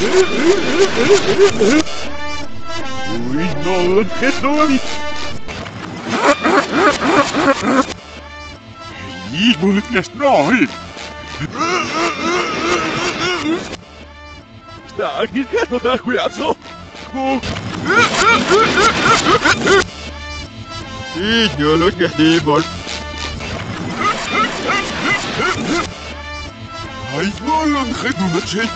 Ui, no, che sono? Ih, bulet nestrohi. Sta, che cazzo da qui azzo? Ignolo che debol. Hai volon gedoenet.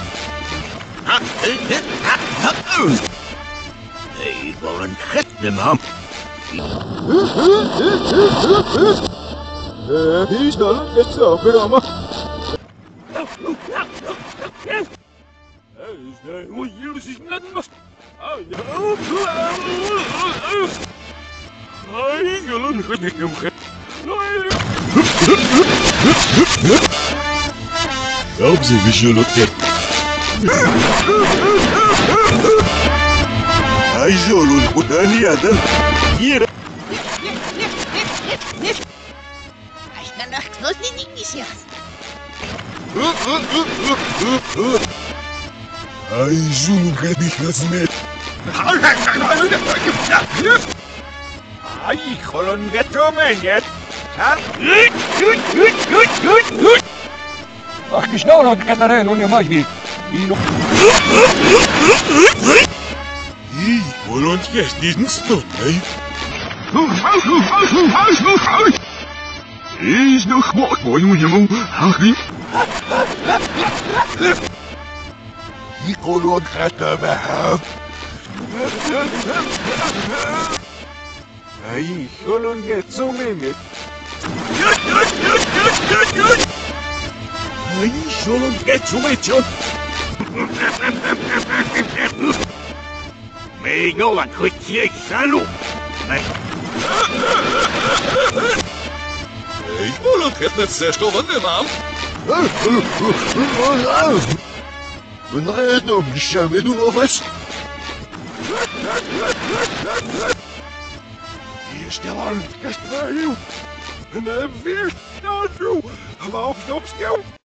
Hey, volon het mam. He's not get so good on my. Hoe jullie zich net was. Ai, jullie goed niet doen. Help ze visual object. Ai, jullie goed aan die hadden. Hier. Кто не несет? Ai, jullie gaat niet gesmet. Ai, gewoon get zo man, Ach, die snel nog kan erin, hoe je mag niet. Ih, gewoon get niet stop, hè? Is nog wat mooi, hoe je moet hanging. Die kolon gaat er weg. Ai, kolon get zo man. Ai, kolon get zo man. Me no la quick salu. Hey, kolon get net 6 van de naam. We nog niet doen of eens. Hier stel aan, kast naar jou. En weer staan, Drew. Half op stil.